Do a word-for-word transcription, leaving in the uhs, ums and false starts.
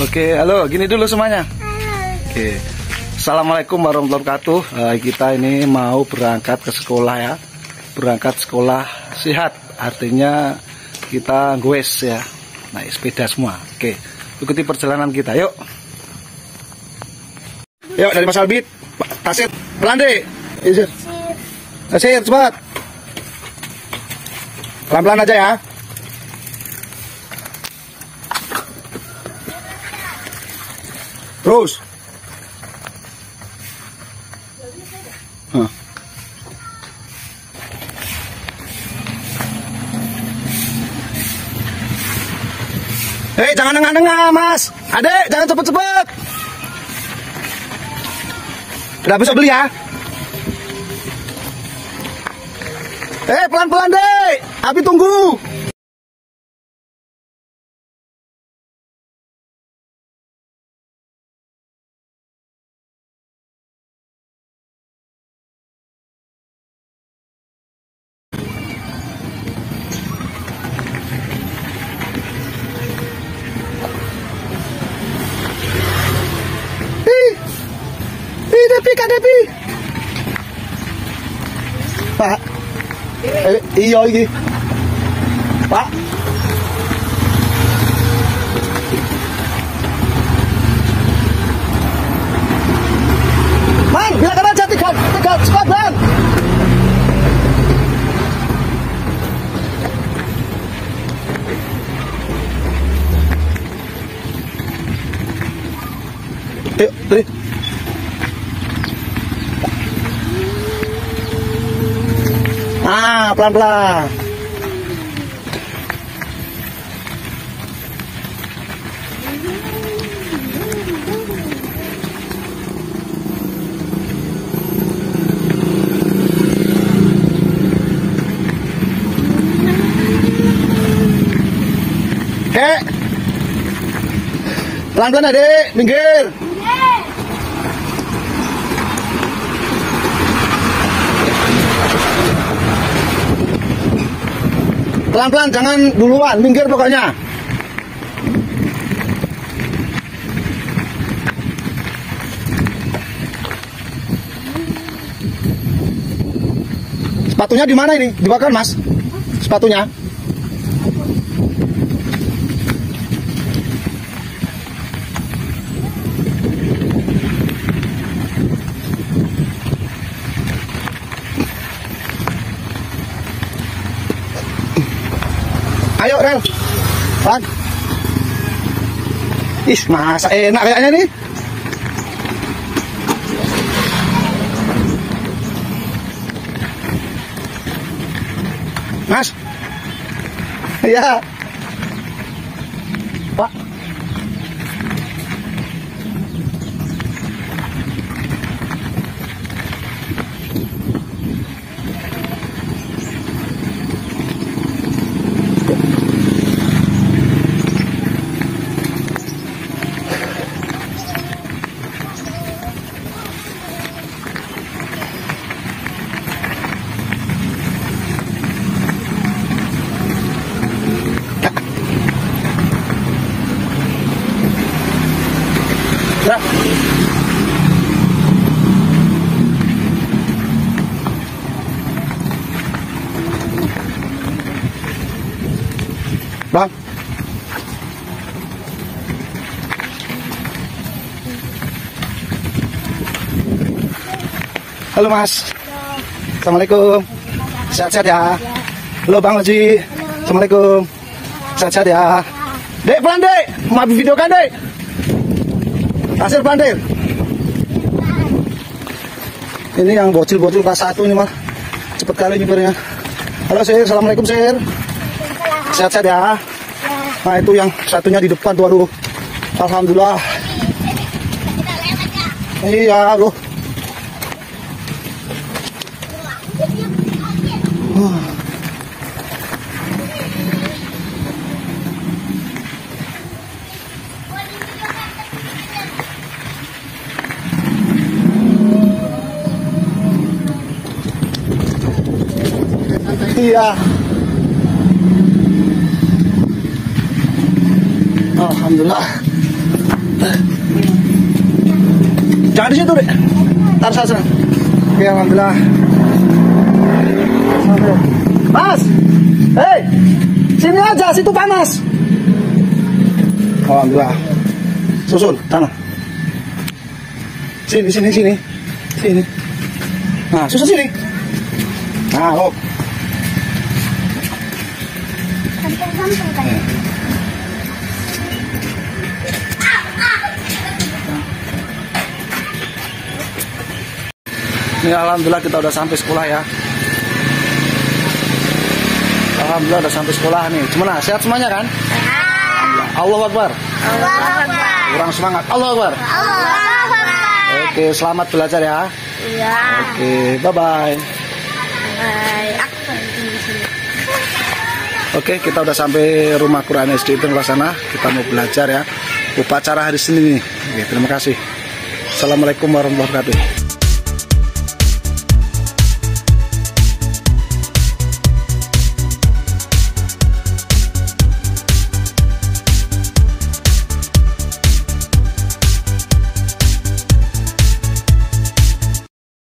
Oke, halo, gini dulu semuanya. Oke, assalamualaikum warahmatullahi wabarakatuh. Uh, kita ini mau berangkat ke sekolah ya, berangkat sekolah sehat, artinya kita goes ya, naik sepeda semua. Oke, ikuti perjalanan kita, yuk. Yuk dari Mas Albit, Tasir, pelan deh, Tasir, Tasir, cepat, pelan-pelan aja ya. Terus. Huh. Hei, jangan nengah-nengah, Mas. Adek, jangan cepet-cepet. Udah bisa beli ya? Eh, pelan-pelan, Dek. Abi tunggu. Depi, Kak Depi. Pak. Eh, iya iki. Pak. Man, biarkan aja tiga, tiga cepat, Man. Ayo, beri. Ah, pelan-pelan. Kek. Pelan-pelan, Adik, minggir. Pelan-pelan, jangan duluan, minggir pokoknya. Sepatunya di mana ini? Dibakar, Mas? Sepatunya? Ayo, Rel. Pan. Ih, masa enak kayaknya nih. Mas. Iya. Pak. Bang. Bang. Halo, Mas. Assalamualaikum. Sehat-sehat ya. Halo, Bang Haji. Assalamualaikum. Sehat-sehat ya. Dek, pelan, Dek. Mau video kan, Dek? Tasir Pandir. Ini yang bocil-bocil kelas satu ini mah. Cepet kali nyupirnya. Halo Sir, assalamualaikum Sir. Sehat-sehat ya. Nah itu yang satunya di depan tuh, aduh. Alhamdulillah. Iya, aduh. Uh. Iya. Alhamdulillah. Jangan di situ, Dek. Taruh sana. Oke, alhamdulillah. Mas, hei, sini aja, situ panas. Alhamdulillah. Susul, sana. Sini, sini, sini, sini. Nah, susul sini. Nah, oh. Ini alhamdulillah kita udah sampai sekolah ya. Alhamdulillah udah sampai sekolah nih. Gimana? Sehat semuanya kan? Sehat. Allahu Akbar. Allahu Akbar. Kurang semangat. Allahu Akbar. Allahu Akbar. Oke, selamat belajar ya. Iya. Oke, bye bye. Bye. Oke, kita udah sampai rumah Quran S D Tenggelas sana. Kita mau belajar ya. Upacara hari Senin ini. Oke, terima kasih. Assalamualaikum warahmatullahi wabarakatuh.